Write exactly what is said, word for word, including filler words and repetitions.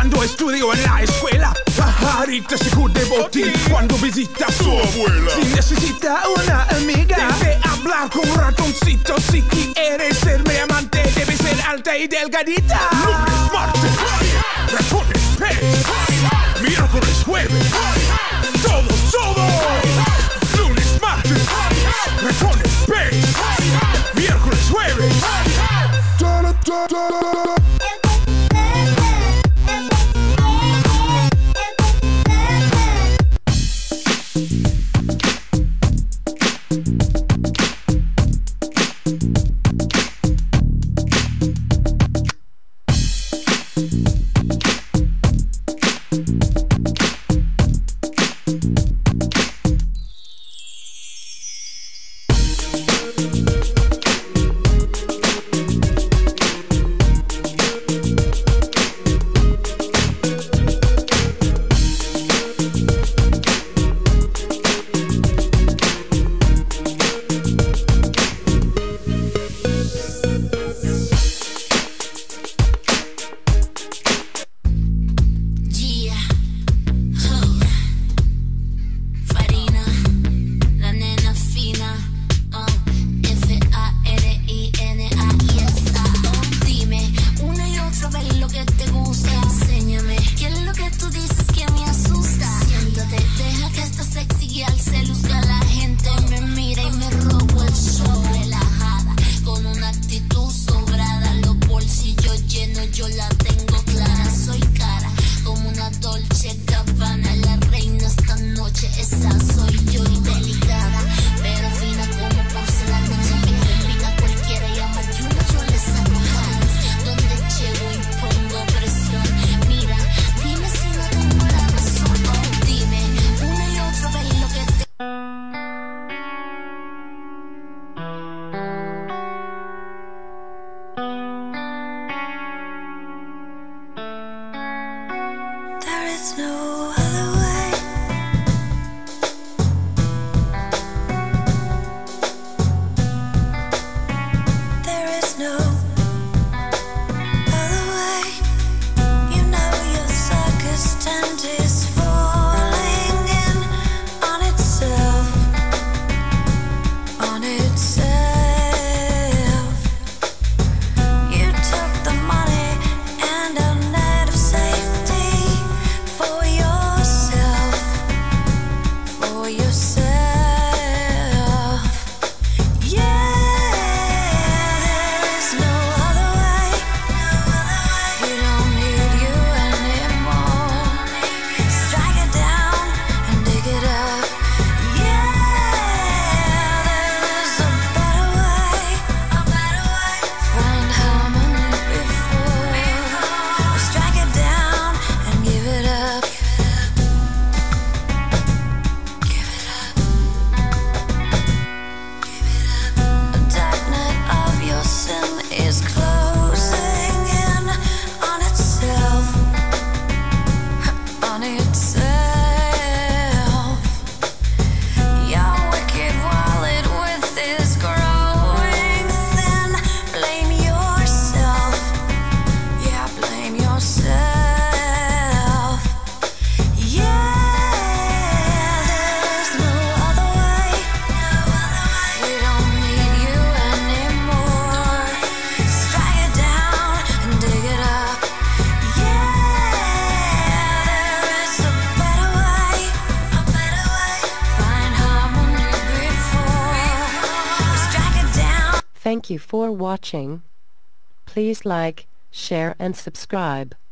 Cuando estudio en la escuela, pajarita se cubre botín. Cuando visita a su abuela, si necesita una amiga, debe hablar con un ratoncito. Si quiere ser mi amante, debe ser alta y delgadita. Lunes, martes, ratones, pez. Miércoles, jueves, todos, todos. Lunes, martes, ratones, pez. Miércoles, jueves. Thank you for watching. Please like, share and subscribe.